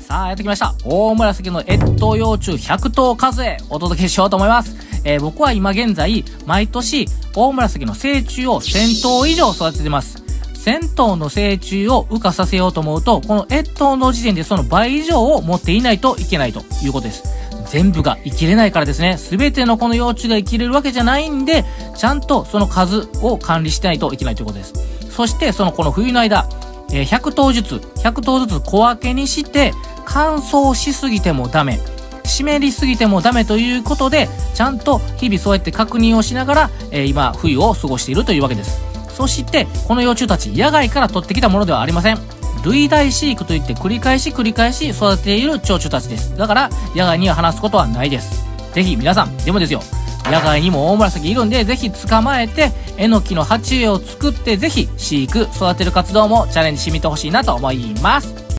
さあ、やってきました。大紫の越冬幼虫100頭数え、お届けしようと思います。僕は今現在、毎年、大紫の成虫を1000頭以上育ててます。1000頭の成虫を羽化させようと思うと、この越冬の時点でその倍以上を持っていないといけないということです。全部が生きれないからですね。すべてのこの幼虫が生きれるわけじゃないんで、ちゃんとその数を管理してないといけないということです。そして、この冬の間、100頭ずつ小分けにして、乾燥しすぎてもダメ。湿りすぎてもダメということで、ちゃんと日々そうやって確認をしながら、今、冬を過ごしているというわけです。そして、この幼虫たち、野外から取ってきたものではありません。類大飼育といって繰り返し育てている蝶々たちです。だから、野外には放すことはないです。ぜひ皆さん、でもですよ、野外にも大紫いるんで、ぜひ捕まえて、えのきの鉢植えを作って、ぜひ飼育、育てる活動もチャレンジしてみてほしいなと思います。